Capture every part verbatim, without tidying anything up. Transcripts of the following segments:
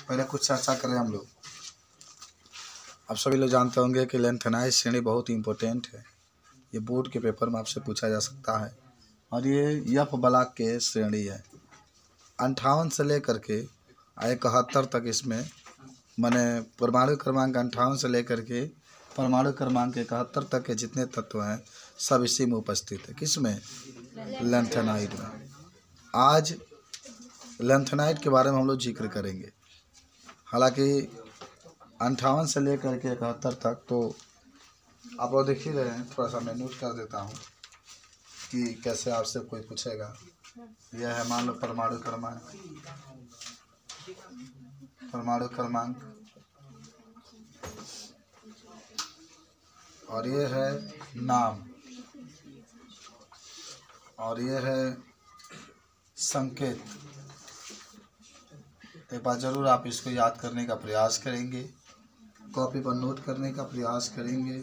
पहले कुछ चर्चा करें हम लोग। आप सभी लोग जानते होंगे कि लेंथेनाइज श्रेणी बहुत इम्पोर्टेंट है। ये बोर्ड के पेपर में आपसे पूछा जा सकता है और ये यफ ब्लॉक के श्रेणी है। अंठावन से लेकर के इकहत्तर तक इसमें माने परमाणु क्रमांक अंठावन से लेकर के परमाणु क्रमांक इकहत्तर तक के जितने तत्व हैं सब इसी में उपस्थित है। किसमें? लेंथेनाइड में। आज लेंथेनाइड के बारे में हम लोग जिक्र करेंगे। हालांकि अंठावन से लेकर के इकहत्तर तक तो आप लोग देख ही रहे हैं। थोड़ा सा मैं नोट कर देता हूँ कि कैसे आपसे कोई पूछेगा। यह है मान लो परमाणु क्रमांक, परमाणु क्रमांक, और ये है नाम, और ये है संकेत। एक बार जरूर आप इसको याद करने का प्रयास करेंगे, कॉपी पर नोट करने का प्रयास करेंगे।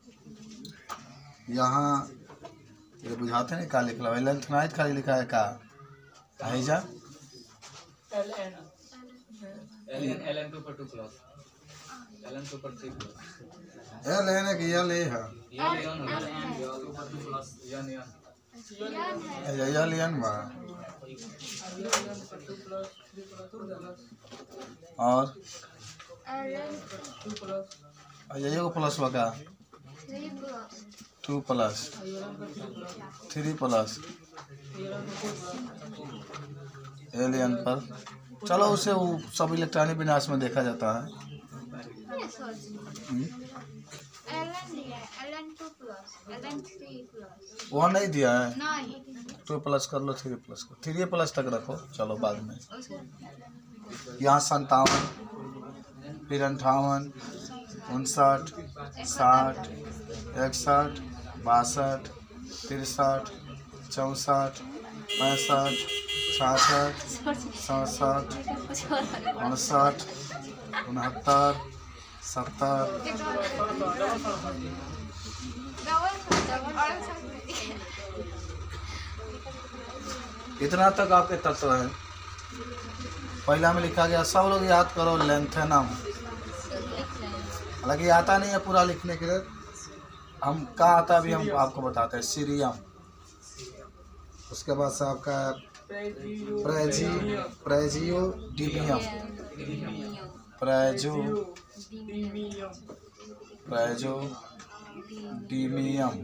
यहाँ ये बुझाते नहीं क्या लिखा है? लेंथेनाइड खाली लिखा है का जा L N L N L N two पर two plus L N two पर थ्री प्लस एल एन है कि एल ए है? L N L N two पर two plus N N L N बा और ये को प्लस बका टू प्लस थ्री प्लस एलियन पर। चलो उसे वो सब इलेक्ट्रॉनिक विन्यास में देखा जाता है। वो नहीं दिया है। टू प्लस कर लो, थ्री प्लस कर, थ्री प्लस तक रखो। चलो बाद में यहाँ संतावन, फिर अंठावन, उनसठ, साठ, इकसठ, बासठ, तिरसठ, चौंसठ, पैंसठ, छियासठ, सड़सठ, उनसठ, उनहत्तर, सत्तर। इतना तक आपके तत्व हैं। पहला में लिखा गया, सब लोग याद करो लेंथेनम। हालांकि आता नहीं है पूरा लिखने के लिए, हम का आता भी हम आपको बताते हैं। सीरियम, उसके बाद से आपका प्रेजी प्रेजियोडिमियम, प्रेजो प्रेजोडिमियम,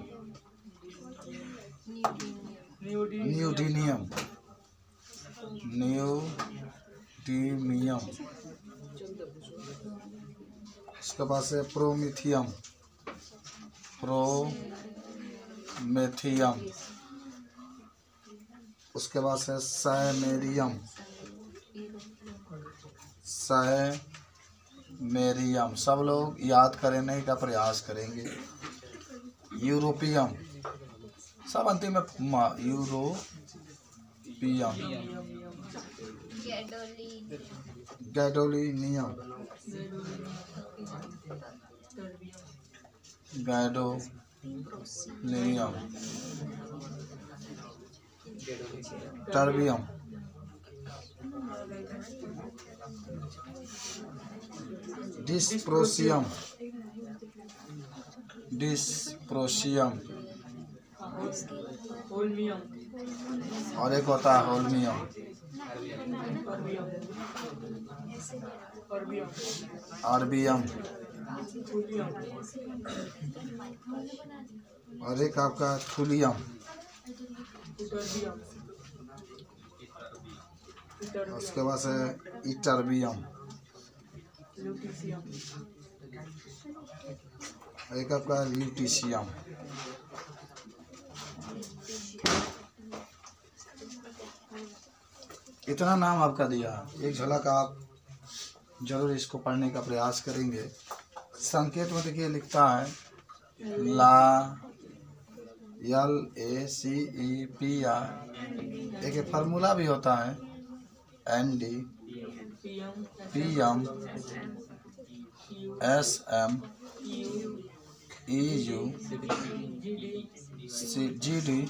न्यूडीनियम, न्यूडीमियम, उसके बाद से प्रोमिथियम, प्रोमेथियम, उसके बाद से साइमेरियम, साइमेरियम। सब लोग याद करने का प्रयास करेंगे। यूरोपियम, सब अंतिम में europium, gadolinium, gadolinium, terbium, dysprosium, dysprosium, और एक होता है होल्मियम, आरबीएम, और एक आपका थुलियम, उसके बाद से इटर्बियम, एक आपका ल्यूटीशियम। इतना नाम आपका दिया, एक झलक आप जरूर इसको पढ़ने का प्रयास करेंगे। संकेत में देखिए लिखता है ला, L A C E P R. एक फार्मूला भी होता है N D P M S M E U C G D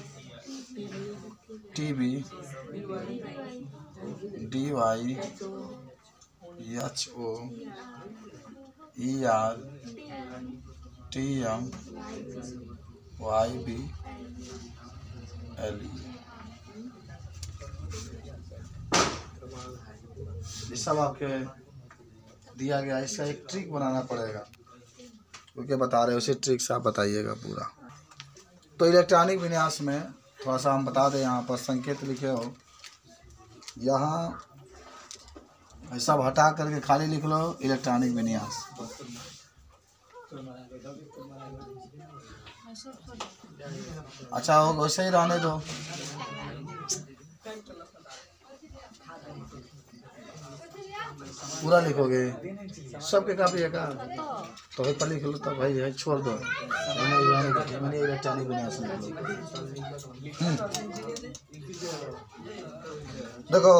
T B D Y H O E R T M Y B L E. ये सब आपके दिया गया। इसका एक ट्रिक बनाना पड़ेगा, क्योंकि बता रहे उसी ट्रिक से आप बताइएगा पूरा। तो इलेक्ट्रॉनिक विन्यास में थोड़ा सा हम बता दें, यहाँ पर संकेत लिखे हो, यहाँ ऐसा हटा करके खाली लिख लो इलेक्ट्रॉनिक विन्यास। अच्छा हो, वैसे ही रहने दो। पूरा लिखोगे सबके काफी है का, तो पर लिख लो, तो भाई है छोड़ दो। मैंने इलेक्ट्रॉनिक विन्यास देखो,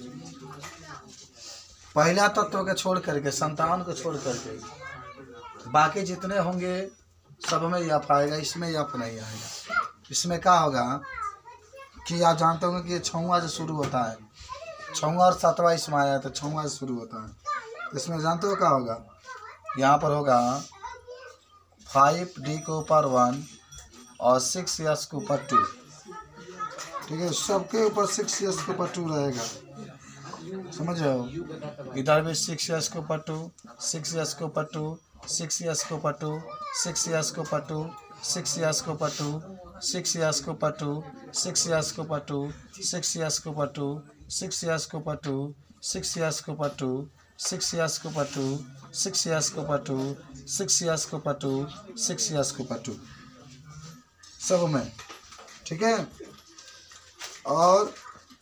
पहला तत्व के छोड़ करके, संतान को छोड़ करके बाकी जितने होंगे सब में यफ आएगा, इसमें यफ नहीं आएगा। इसमें क्या होगा कि आप जानते होंगे कि ये छौवा से शुरू होता है, छौवा और सातवां इसमें आया तो छौवा से शुरू होता है। इसमें जानते हो क्या होगा, यहाँ पर होगा फाइव डी के ऊपर वन और सिक्स एस के ऊपर टू। ठीक है, सबके ऊपर सिक्स एस के ऊपर टू रहेगा, समझ रहे हो। इधर भी सिक्स एस के ऊपर टू, सिक्स एस के ऊपर टू, सिक्स एस के ऊपर टू, सिक्स एस के ऊपर टू, सिक्स एस के ऊपर टू, सिक्स एस के ऊपर टू, सिक्स एस के ऊपर टू, सिक्स एस के ऊपर टू, सिक्स एस के ऊपर टू, सिक्स एस के ऊपर टू, सिक्स एस के ऊपर टू, सिक्स एस के ऊपर टू, सिक्स एस के ऊपर टू, सिक्स एस के ऊपर टू, सब में। ठीक है, और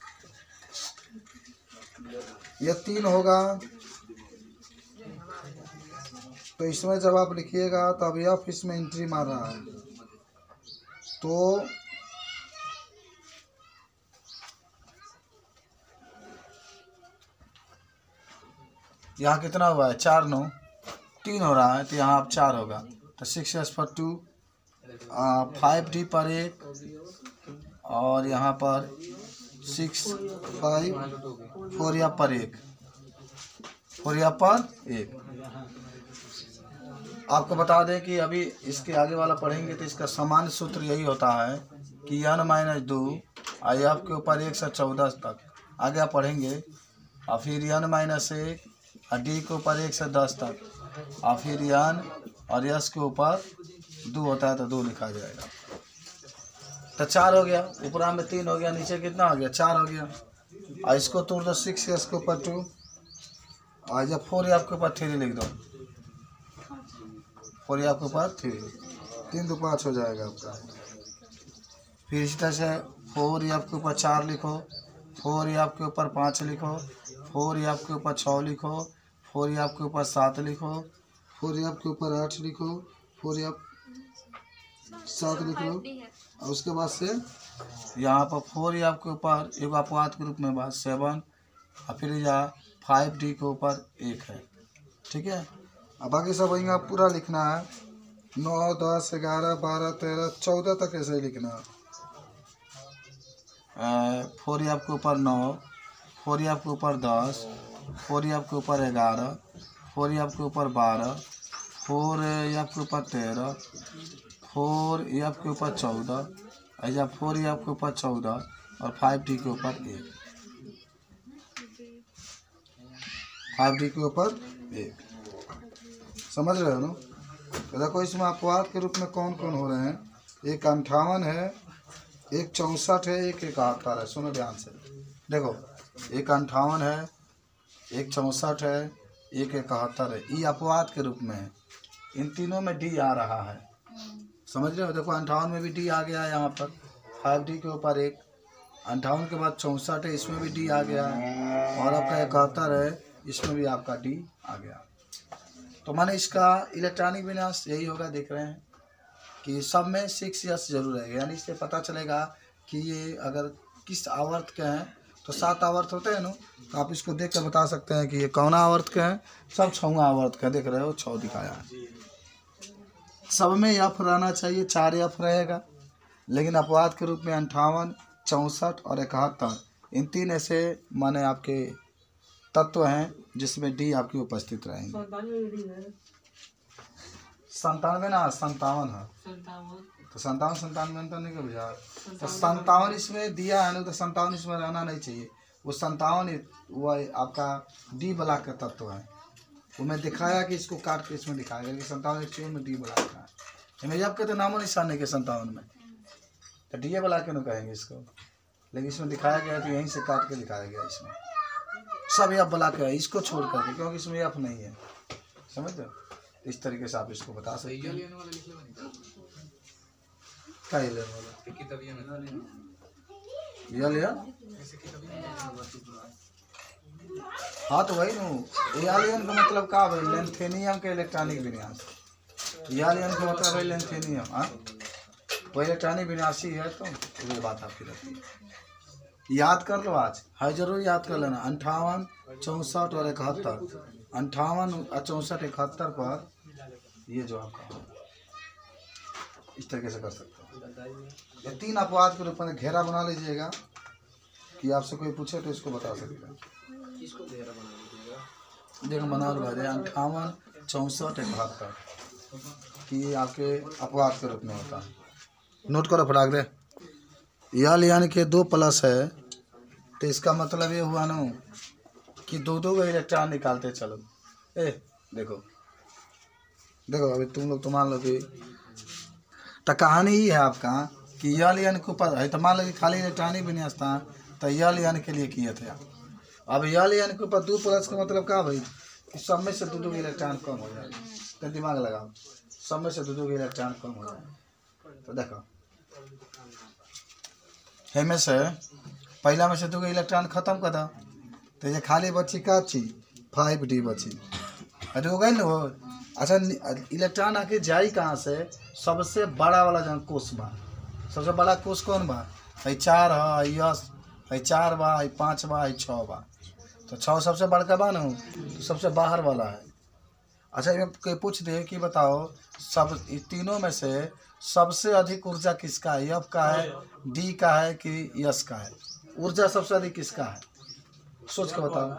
ये तीन होगा, तो इसमें जब आप लिखिएगा तो अब यफ इसमें एंट्री मार रहा है, तो यहाँ कितना हुआ है, चार नौ तीन हो रहा है, तो यहाँ अब चार होगा, तो सिक्स एस पर टू, फाइव डी पर एक, और यहाँ पर सिक्स फाइव फोर या पर एक, फोर या पर एक। आपको बता दें कि अभी इसके आगे वाला पढ़ेंगे तो इसका सामान्य सूत्र यही होता है कि एन माइनस दो आई एफ के ऊपर एक से चौदह तक आगे आप पढ़ेंगे, और फिर एन माइनस एक और डी के ऊपर एक से दस तक, और फिर एन और एस के ऊपर दो होता है तो दो लिखा जाएगा। तो चार हो गया, ऊपर में तीन हो गया, नीचे कितना हो गया, चार हो गया। और इसको तोड़ दो, सिक्स एस के ऊपर टू, और जब फोर एफ के ऊपर थ्री लिख दो, फोर एफ के ऊपर थ्री, तीन दो पाँच हो जाएगा आपका। फिर इसी तरह से फोर एफ के ऊपर चार लिखो, फोर एफ के ऊपर पाँच लिखो, फोर एफ के ऊपर छः लिखो, फोर एफ के ऊपर सात लिखो, फोर एफ के ऊपर आठ लिखो, फोर एफ सात लिख लो, और उसके बाद से यहाँ पर फोर एफ के ऊपर एक अपवाद के रूप में बात सेवन, और फिर यहाँ फाइव डी के ऊपर एक है। ठीक है, अब बाकी सब वहीं आप पूरा लिखना है, नौ दस ग्यारह बारह तेरह चौदह तक ऐसे ही लिखना है। फोर एफ के ऊपर नौ, फोर एफ के ऊपर दस, फोर एफ के ऊपर ग्यारह, फोर एफ के ऊपर बारह, फोर एफ के ऊपर तेरह, फोर एफ के ऊपर चौदह, ऐसा फोर एफ के ऊपर चौदह, और फाइव डी के ऊपर एक, फाइव डी के ऊपर एक। समझ रहे हो ना। तो देखो इसमें अपवाद के रूप में कौन कौन हो रहे हैं, एक अंठावन है, एक चौंसठ है, एक इकहत्तर है। सुनो ध्यान से, देखो एक अंठावन है, एक चौंसठ है, एक इकहत्तर है, ये अपवाद के रूप में है। इन तीनों में डी आ रहा है, समझ रहे हो। देखो अंठावन में भी डी आ गया है, यहाँ पर फाइव डी के ऊपर एक, अंठावन के बाद चौंसठ है, इसमें भी डी आ गया है, और आपका इकहत्तर है, इसमें भी आपका डी आ गया। तो माने इसका इलेक्ट्रॉनिक विन्यास यही होगा, देख रहे हैं कि सब में सिक्स एस जरूर रहेगा, यानी इससे पता चलेगा कि ये अगर किस आवर्त के हैं। तो सात आवर्त होते हैं ना, तो आप इसको देख कर बता सकते हैं कि ये कौन आवर्त के हैं। सब छौवा आवर्त के, देख रहे हो छौ दिखाया है। सब में यफ रहना चाहिए, चार यफ रहेगा, लेकिन अपवाद के रूप में अंठावन, चौंसठ और इकहत्तर, इन तीन ऐसे माने आपके तत्व हैं जिसमें डी आपकी उपस्थित रहेंगे। संतानवे ना संतावन है, तो संतावन संतानवे अंतर नहीं बुझा। तो संतावन इसमें दिया है ना, तो संतावन इसमें रहना नहीं चाहिए। वो संतावन वो आपका डी ब्लॉक का तत्व है। वो मैं दिखाया कि इसको काट के इसमें दिखाया कि संतावन एक्चुअल में डी ब्लॉक का है। मैं जब कहते नामो निशान नहीं के संतावन में, तो डी ए ब्लॉक क्यों कहेंगे इसको, लेकिन इसमें दिखाया गया है तो यहीं से काट के दिखाया गया। इसमें सब एफ ब्लॉक है, इसको छोड़ करके, क्योंकि इसमें एफ नहीं है। समझते हो? इस तरीके से आप इसको बता सकते हैं। क्या ये लिया? हाँ तो वही नु यालियन का मतलब का है, लेंथेनियम के इलेक्ट्रॉनिक विन्यास। यालियन का मतलब है लेंथेनियम। हाँ वो इलेक्ट्रॉनिक विन्यासी है, तो ये बात आपकी रहती है। याद कर लो, आज है जरूर याद कर लेना। अंठावन चौंसठ और इकहत्तर, अंठावन चौंसठ इकहत्तर पर ये जो आपका इस तरीके से कर सकते हो। ये तीन अपवाद के रूप में घेरा बना लीजिएगा कि आपसे कोई पूछे तो इसको बता सकते हैं। देखो बना लो भाई, अंठावन चौंसठ इकहत्तर कि ये आपके अपवाद के रूप में होता है। नोट करो फटाक दे। यल यानी कि दो प्लस है, तो इसका मतलब ये हुआ ना कि दो दो का इलेक्ट्रॉन निकालते चलो। ए देखो देखो अभी तुम लोग तो मान लो कि तो कहानी ही है आपका कि यल यानी के ऊपर है, तो मान लो कि खाली इलेक्ट्रॉनिक विन्यास था, तो यल यानी के लिए किए थे। अब यल यानी के ऊपर दो प्लस का मतलब क्या भाई कि सब में से दो दो इलेक्ट्रॉन कम हो जाए। तो दिमाग लगाओ, सब में से दो दो इलेक्ट्रॉन कम हो जाए। तो देखो है में से पहला में से दो इलेक्ट्रॉन खत्म कर दो, तो ये खाली बची का चीज फाइव डी बची। अरे हो गई ना वो। अच्छा इलेक्ट्रॉन आके जाई कहाँ से? सबसे बड़ा वाला जहाँ कोष बा, सबसे बड़ा कोष कौन बा? है चार है, यस है चार बा, है पाँच बा, है छः बा। तो छः सबसे बड़का बा ना, तो सबसे बाहर वाला है। अच्छा ये कोई पूछ दे कि बताओ सब तीनों में से सबसे अधिक ऊर्जा किसका है? एफ का है, डी का है कि यस का है? ऊर्जा सबसे अधिक किसका है? सोच के बताओ।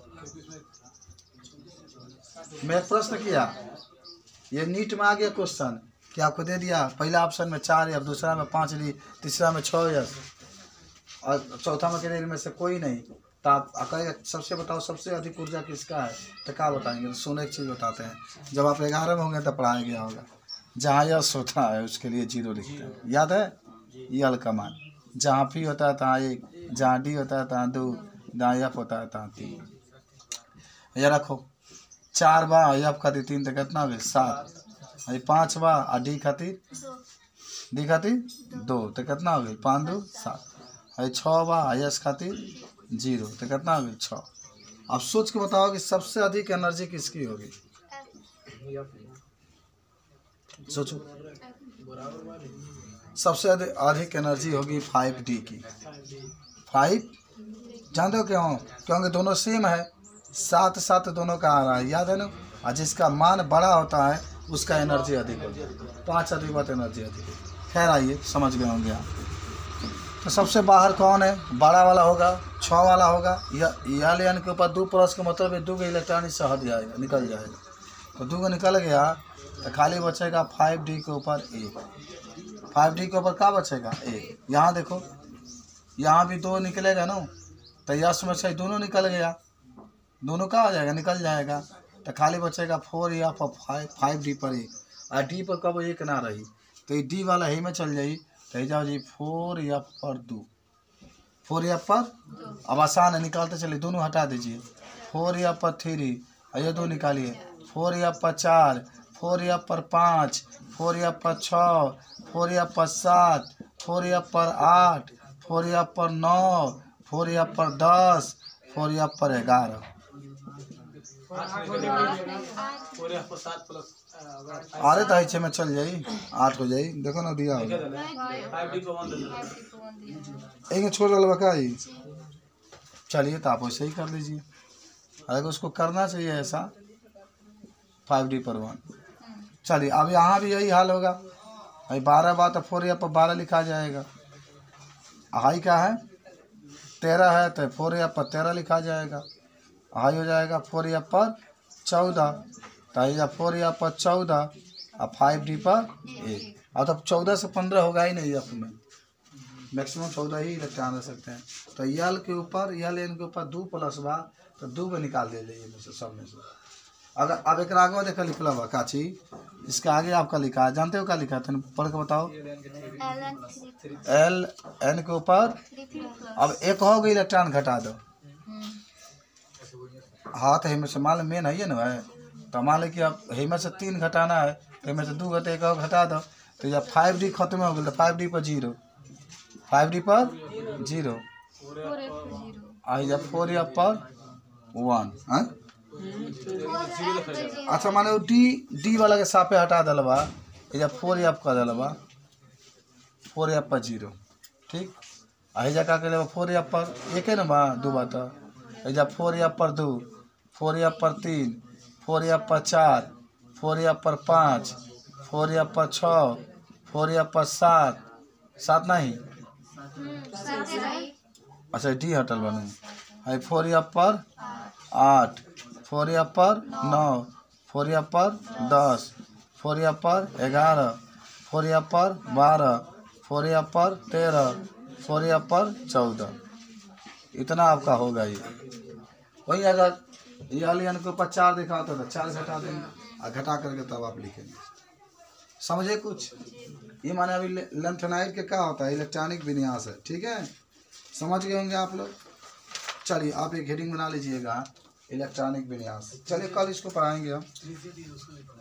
मैं एक प्रश्न किया, ये नीट में आ गया क्वेश्चन कि आपको दे दिया पहला ऑप्शन में चार एफ, दूसरा में पाँच डी, तीसरा में छः एफ और चौथा में कैरियर में से कोई नहीं। तो आप अगर सबसे बताओ सबसे अधिक ऊर्जा किसका है, तो क्या बताएंगे? तो सोने की चीज़ बताते हैं। जब आप ग्यारह में होंगे तो पढ़ाया गया होगा, जहाँ यस होता है उसके लिए जीरो लिखते हैं। याद है? यल का मान जहाँ पी होता है तहाँ एक, जहाँ डी होता है तहाँ दो, जहाँ एफ होता है तहाँ तीन। ये रखो चार बा एफ खातिर तीन तो कितना हो गया? सात। अरे पाँच बा और डी खातिर डी खातिर दो तो कितना हो गया? पाँच दो सात। अरे छः बा यस खातिर जीरो तो कितना हो गया? छः। अब सोच के बताओ कि सबसे अधिक एनर्जी किसकी होगी? सोचो। सबसे अधिक एनर्जी होगी फाइव डी की। फाइव जानते हो क्यों? क्योंकि दोनों सेम है, सात सात दोनों का आ रहा है, याद है ना। और जिसका मान बड़ा होता है उसका एनर्जी अधिक होती है। पाँच अधिक बात एनर्जी अधिक है। खैर आइए समझ गए होंगे आप। तो सबसे बाहर कौन है? बड़ा वाला होगा, छः वाला होगा। या यान के ऊपर दो प्लस का मतलब है दो का इलेक्ट्रॉन इससे हट जाएगा, निकल जाएगा। तो दो का निकल गया तो खाली बचेगा फाइव डी के ऊपर एक। फाइव डी के ऊपर क्या बचेगा? एक। यहाँ देखो यहाँ भी दो निकलेगा ना, तो यस में से दोनों निकल गया, दोनों का हो जाएगा, निकल जाएगा। तो खाली बचेगा फोर या फाइव फाइव डी पर एक। और डी पर कब एक ना रही तो ये डी वाला ही में चल जाई, तो जाओ जी फोर या पर दो, फोर या पर। अब आसान है, निकालते चलिए, दोनों हटा दीजिए। फोर या पर थ्री, ये दो निकालिए। फोर या पर चार, फोर या पर पाँच, फोर या पर छः, फोर या पर सात, फोर या पर आठ, फोर या पर नौ, फोर या पर दस, फोर या पर ग्यारह। अरे तो छः में चल जाई, आठ हो जाई। देखो ना दिया होगा एक छोड़ डाल बका ही। चलिए तो आप वैसे ही कर लीजिए। अगर उसको करना चाहिए ऐसा फाइव डी पर वन। चलिए अब यहाँ भी यही हाल होगा। भाई बारह बार तो फोर या पर बारह लिखा जाएगा। हाई क्या है? तेरह है तो फोर या पर तेरह लिखा जाएगा। हाई हो जाएगा फोर एफ पर चौदह, तो या फोर एफ पर चौदह और फाइव डी पर एक। और तब चौदह से पंद्रह होगा ही नहीं एफ में, मैक्सिमम चौदह ही इलेक्ट्रॉन रह सकते हैं। तो यल के ऊपर यल एन के ऊपर दो प्लस बा, तो दो को निकाल दे जाइए में से सब में से। अगर अब एक आगे देखा लिखला बा का चीज, इसके आगे आपका लिखा है, जानते हो क्या लिखा है, तुम पढ़ के बताओ। एल एन के ऊपर अब एक हो गई इलेक्ट्रॉन घटा दो। हाँ तो में से मान लो मेन है ना है, तो मान लो कि अब में से तीन घटाना है, तो में से दो घटे एक और घटा दो, तो जब फाइव डी खत्म हो गई तो फाइव डी पर जीरो, फाइव डी पर जीरो, आई जब फोर एफ पर वन। अच्छा माने डी डी वाला के सापे हटा दिलबा, जब फोर एफ कर दिलबा, फोर एफ पर जीरो, ठीक। आई जगह के फोर एफ पर एक है ना बा दो बात, जब फोर एफ पर दो, फोर एफ पर तीन, फोर एफ पर चार, फोर एफ पर पाँच, फोर एफ पर छः, फोर एफ पर सात, सात नहीं अच्छा डी हटल बनू, है फोर एफ पर आठ, फोर एफ पर नौ, फोर एफ पर दस, फोर एफ पर ग्यारह, फोर एफ पर बारह, फोर एफ पर तेरह, फोर एफ पर चौदह। इतना आपका होगा ये। वही अगर ये अलियन के ऊपर चार दिखाता था, चार घटा देंगे और घटा करके तब आप लिखेंगे। समझे कुछ? ये माने अभी लेंथेनाइड के क्या होता है, इलेक्ट्रॉनिक विन्यास है, ठीक है, समझ गए होंगे आप लोग। चलिए आप एक हेडिंग बना लीजिएगा, इलेक्ट्रॉनिक विन्यास। चलिए कल इसको पढ़ाएंगे हम।